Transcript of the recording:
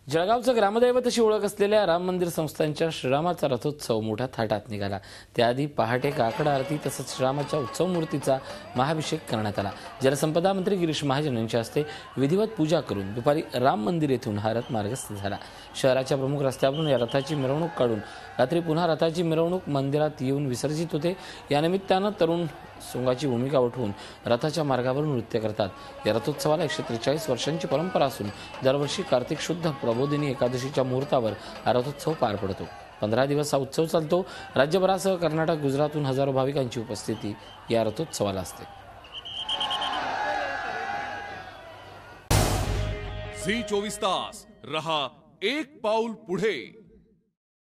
जळगावचं ग्रामदैवत अशी ओळख असलेल्या राम मंदिर संस्थांच्या श्रीरामाचा रथोत्सव मोठ्या थाटात निघाला। त्याआधी पहाटे काकड आरती तसंच श्रीरामाच्या उत्सव मूर्तीचा महाअभिषेक करण्यात आला। जलसंपदा मंत्री गिरीश महाजन यांच्या हस्ते विधिवत पूजा करून दुपारी राम मंदिर येथून हा रथ मार्गस्थ झाला। शहराच्या प्रमुख रस्त्यावरून या रथाची मिरवणूक काढून रात्री पुन्हा रथाची मिरवणूक मंदिरात येऊन विसर्जित होते। या निमित्तानं तरुण सोंगाची भूमिका उठवून रथाच्या मार्गावर नृत्य करतात। या रथोत्सवाला 143 वर्षांची परंपरा असून दरवर्षी कार्तिक शुद्ध प्रबोधिनी एकादशीच्या मुहूर्तावर हा रथोत्सव पार पडतो। 15 दिवस हा उत्सव चालतो। राज्यभरासह कर्नाटक, गुजरातहून हजारो भाविकांची उपस्थिती या रथोत्सवाला असते। झी 24 तास रहा एक पाऊल पुढे।